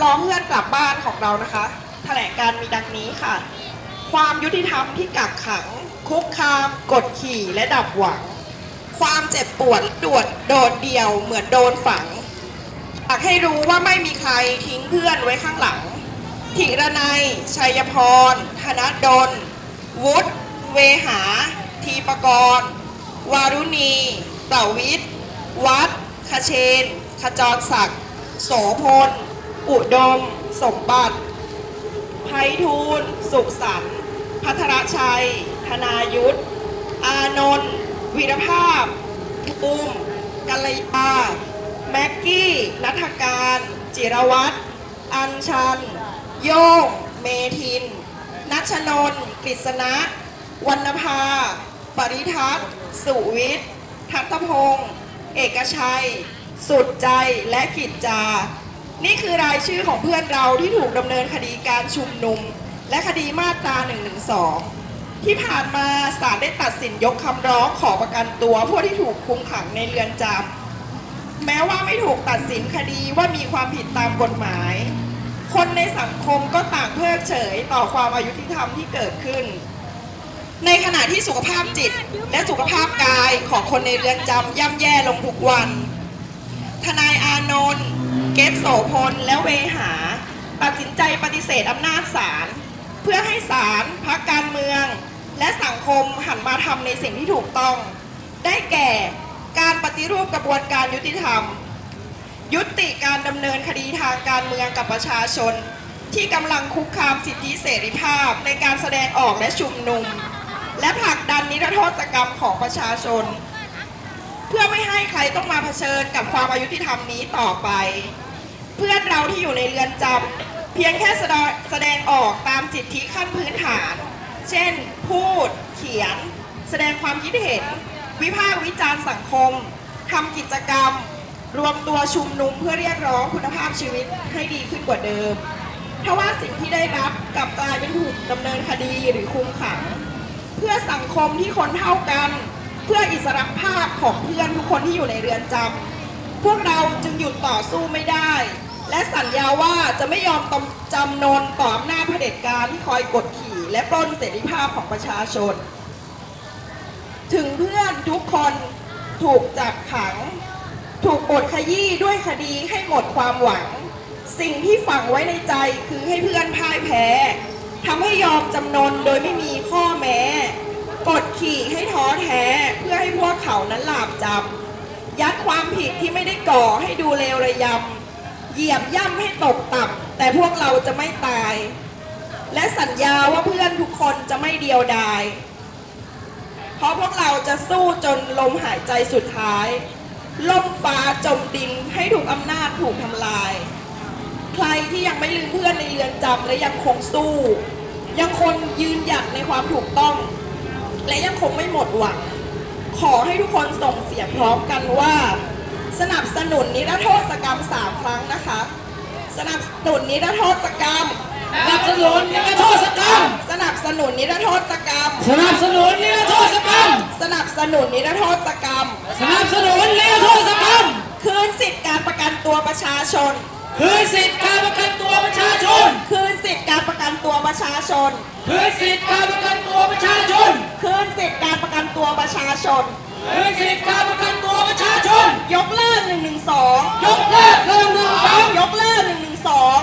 รอเพื่อนกลับบ้านของเรานะคะแถลงการมีดังนี้ค่ะความยุติธรรมที่กักขังคุกคามกดขี่และดับหวังความเจ็บปวดโดดเดี่ยวเหมือนโดนฝังอยากให้รู้ว่าไม่มีใครทิ้งเพื่อนไว้ข้างหลังถิรนัยชัยพรธนดลวุฒิเวหาทีปกรณ์วารุณีเต่าวิทย์วัดคเชนขจรศักดิ์โสพลอุดมสมบัติไพฑูรย์สุขสันต์ภัทรชัยธนายุทธอานนท์วีรภาพภูมิกัลยาแม็กกี้ณัฐการจิรวัตรอัญชันโย่งเมทินณัชนนท์กฤษณะวรรณภาปริทัศน์สุวิทย์ทัตพงศ์เอกชัยสุดใจและกิจจานี่คือรายชื่อของเพื่อนเราที่ถูกดำเนินคดีการชุมนุมและคดีมาตรา 112 ที่ผ่านมาศาลได้ตัดสินยกคำร้องขอประกันตัวผู้ที่ถูกคุมขังในเรือนจำแม้ว่าไม่ถูกตัดสินคดีว่ามีความผิดตามกฎหมายคนในสังคมก็ต่างเพิกเฉยต่อความอายุติธรรมที่เกิดขึ้นในขณะที่สุขภาพจิตและสุขภาพกายของคนในเรือนจำย่ำแย่ลงทุกวันทนายอานนท์เกษโสพลและเวหาตัดสินใจปฏิเสธอำนาจศาลเพื่อให้ศาลพรรคการเมืองและสังคมหันมาทำในสิ่งที่ถูกต้องได้แก่การปฏิรูปกระบวนการยุติธรรมยุติการดำเนินคดีทางการเมืองกับประชาชนที่กำลังคุกคามสิทธิเสรีภาพในการแสดงออกและชุมนุมและผลักดันนิรโทษกรรมของประชาชนเพื่อไม่ให้ใครต้องมาเผชิญกับความอายุติธรรมนี้ต่อไปเพื่อนเราที่อยู่ในเรือนจำเพียงแค่แสดงออกตามสิทธิขั้นพื้นฐานเช่นพูดเขียนแสดงความคิดเห็นวิพากษ์วิจารณ์สังคมทำกิจกรรมรวมตัวชุมนุมเพื่อเรียกร้องคุณภาพชีวิตให้ดีขึ้นกว่าเดิมทว่าสิ่งที่ได้รับกลับกลายเป็นถูกดำเนินคดีหรือคุมขังเพื่อสังคมที่คนเท่ากันเพื่ออิสรภาพของเพื่อนทุกคนที่อยู่ในเรือนจำพวกเราจึงหยุดต่อสู้ไม่ได้และสัญญาว่าจะไม่ยอมจำนนต่ออำนาจเผด็จการที่คอยกดขี่และปล้นเสรีภาพของประชาชนถึงเพื่อนทุกคนถูกจับขังถูกบดขยี้ด้วยคดีให้หมดความหวังสิ่งที่ฝังไว้ในใจคือให้เพื่อนพ่ายแพ้ทำให้ยอมจำนนโดยไม่มีข้อแม้กดขี่ให้ท้อแท้เพื่อให้พวกเขานั้นหลาบจำยัดความผิดที่ไม่ได้ก่อให้ดูเลวระยำเหยียบย่ำให้ตกต่ำแต่พวกเราจะไม่ตายและสัญญาว่าเพื่อนทุกคนจะไม่เดียวดายเพราะพวกเราจะสู้จนลมหายใจสุดท้ายล่มฟ้าจมดินให้ถูกอำนาจถูกทำลายใครที่ยังไม่ลืมเพื่อนในเรือนจำและยังคงสู้ยังคงยืนหยัดในความถูกต้องและยังคงไม่หมดหวังขอให้ทุกคนส่งเสียงพร้อมกันว่าสนับสนุนนิรโทษกรรม3 ครั้งนะคะสนับสนุนนิรโทษกรรมสนับสนุนนิรโทษกรรมสนับสนุนนิรโทษกรรมสนับสนุนนิรโทษกรรมสนับสนุนนิรโทษกรรมสนับสนุนนิรโทษกรรมคืนสิทธิการประกันตัวประชาชนคืนสิทธิการประกันตัวประชาชนคืนสิทธิการประกันตัวประชาชนคืนสิทธิการประกันตัวประชาชนคืนสิทธิการประกันตัวประชาชนคืนสิทธิการประกันตัวประชาชนยกเลิก112 ยกเลิก112 ยกเลิก112